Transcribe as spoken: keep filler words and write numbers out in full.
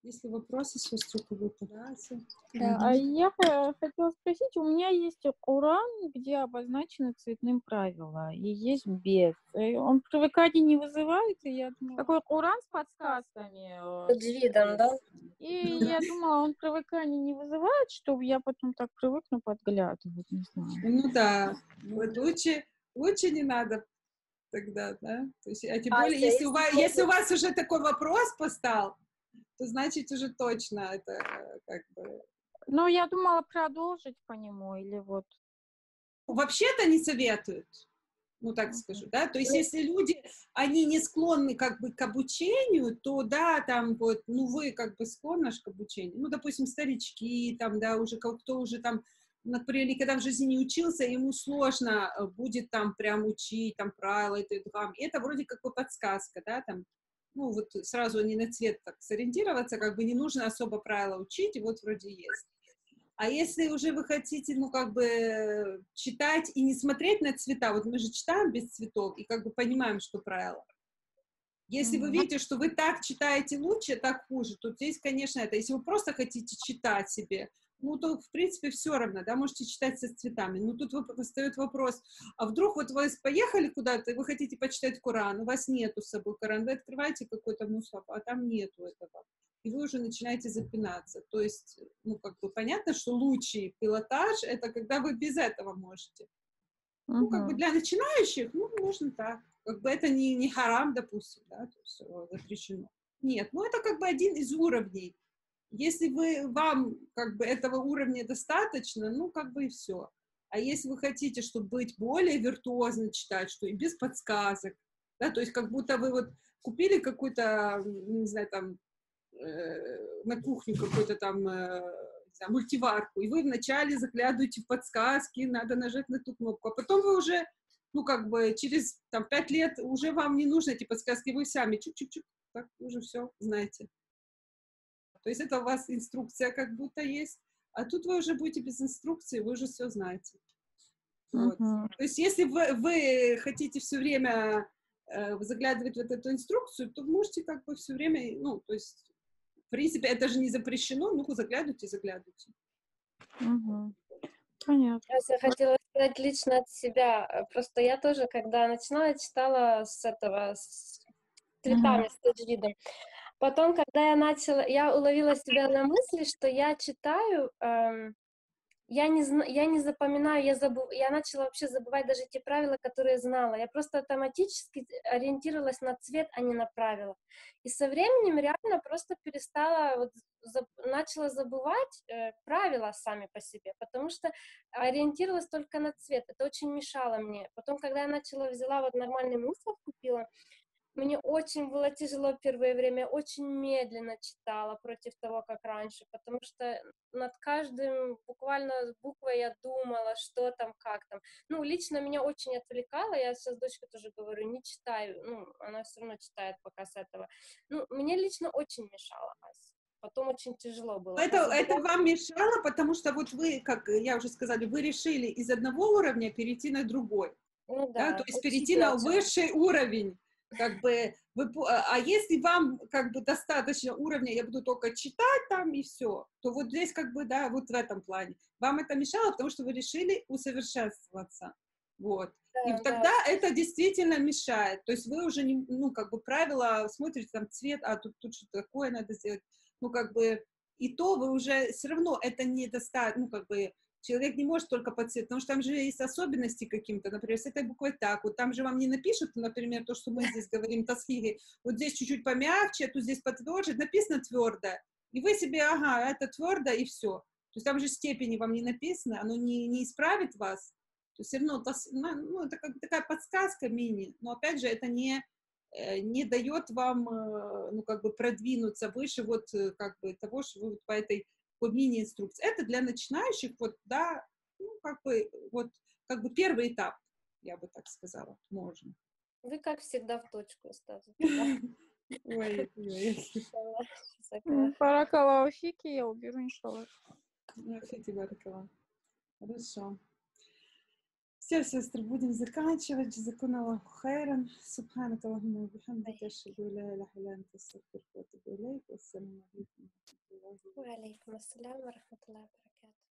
Если вопросы, сестры, кого-то, да? Да, а я х- хотела спросить, у меня есть Коран, где обозначены цветным правила, и есть без. Э, Он привыкание не вызывает, и я думаю, такой Коран с подсказками. э, Таджвидом, да? И я думала, он привыкание не вызывает, чтобы я потом так привыкну подглядывать, не знаю. Ну да, вот лучше, лучше не надо тогда, да? То есть, а тем более, Ася, если у если вас, можно- если у вас уже такой вопрос постал, то значит уже точно это э, как бы... Ну, я думала продолжить по нему, или вот... Вообще-то не советуют, ну так Мгм. скажу, да? То есть если люди, они не склонны как бы к обучению, то да, там вот, ну вы как бы склонны ж к обучению. Ну, допустим, старички, там, да, уже кто уже там, например, никогда в жизни не учился, ему сложно э, будет там прям учить, там, правила, это, это, это вроде как бы подсказка, да, там, ну, вот сразу не на цвет так сориентироваться, как бы не нужно особо правила учить, и вот вроде есть. А если уже вы хотите, ну, как бы читать и не смотреть на цвета, вот мы же читаем без цветов и как бы понимаем, что правило. Если вы Мгм. видите, что вы так читаете лучше, так хуже, то здесь, конечно, это. Если вы просто хотите читать себе, ну, то, в принципе, все равно, да, можете читать со цветами. Но тут встает вопрос, а вдруг вот вы поехали куда-то, и вы хотите почитать Коран, у вас нету с собой Коран, вы открываете какой-то мусхаф, а там нету этого. И вы уже начинаете запинаться. То есть, ну, как бы понятно, что лучший пилотаж — это когда вы без этого можете. Ну, как бы Мгм. для начинающих, ну, можно так. Как бы это не, не харам, допустим, да, то есть э, запрещено. Нет, ну, это как бы один из уровней. Если вы, вам как бы этого уровня достаточно, ну, как бы и все. А если вы хотите, чтобы быть более виртуозно читать, что и без подсказок, да, то есть как будто вы вот купили какой-то, не знаю, там, э, на кухню какой-то там, э, не знаю, мультиварку, и вы вначале заглядываете в подсказки, надо нажать на ту кнопку, а потом вы уже, ну, как бы через, там, пять лет уже вам не нужны эти подсказки, вы сами чук-чук-чук, так уже все знаете. То есть это у вас инструкция как будто есть, а тут вы уже будете без инструкции, вы уже все знаете. Вот. Мгм. То есть если вы, вы хотите все время э, заглядывать в вот эту инструкцию, то можете как бы все время, ну, то есть в принципе, это же не запрещено, ну, заглядывайте, заглядывайте. Мгм. Понятно. Ася, хотела сказать лично от себя. Э, Просто я тоже, когда начинала, читала с этого, с цветами, Мгм. с таджвидом. Потом, когда я начала, я уловила себя на мысли, что я читаю, эм, я не, зна- я не запоминаю, я, забу, я начала вообще забывать даже те правила, которые знала. Я просто автоматически ориентировалась на цвет, а не на правила. И со временем реально просто перестала, вот, заб- начала забывать э, правила сами по себе, потому что ориентировалась только на цвет. Это очень мешало мне. Потом, когда я начала, взяла вот нормальный мусор, купила, мне очень было тяжело первое время, очень медленно читала против того, как раньше, потому что над каждым буквально буквой я думала, что там, как там. Ну, лично меня очень отвлекало, я сейчас дочке тоже говорю, не читаю, ну, она все равно читает пока с этого. Ну, мне лично очень мешало, Ася. Потом очень тяжело было. Это, позабывать. это вам мешало, потому что вот вы, как я уже сказала, вы решили из одного уровня перейти на другой. Ну Да, то да, есть учить перейти на начала. высший уровень, как бы, вы, а если вам как бы достаточно уровня, я буду только читать там и все, то вот здесь как бы, да, вот в этом плане. Вам это мешало, потому что вы решили усовершенствоваться, вот. И Да, да. тогда это действительно мешает, то есть вы уже, не, ну, как бы правила, смотрите там цвет, а тут, тут что-то такое надо сделать, ну, как бы, и то вы уже, все равно это недостаточно, ну, как бы, человек не может только по цвету, потому что там же есть особенности каким-то, например, с этой буквой так, вот там же вам не напишут, например, то, что мы здесь говорим, тасхиги, вот здесь чуть-чуть помягче, а тут здесь потверже, написано твердо, и вы себе, ага, это твердо, и все. То есть там же степени вам не написано, оно не, не исправит вас, то есть все равно, тас, ну, это как такая подсказка мини, но опять же, это не, не дает вам, ну, как бы продвинуться выше вот, как бы, того, что вы вот по этой по мини-инструкции. Это для начинающих, вот, да, ну, как бы, вот, как бы первый этап, я бы так сказала, можно. Вы, как всегда, в точку ставите, да? Ой, ой, М, Баракаллаху фики, я уберу, иншаллах. ой, баракаллах. Хорошо. Все, сестры, будем заканчивать. Джазакун Аллаху хайран. Субханак Аллахумма ва бихамдика, ашхаду ан ла илляха илля анта, астагфирука ва атубу илейк. Вассаламу алейкум ва рахматуллахи. Ва алейкум ассалям ва рахматуллахи ва баракатух.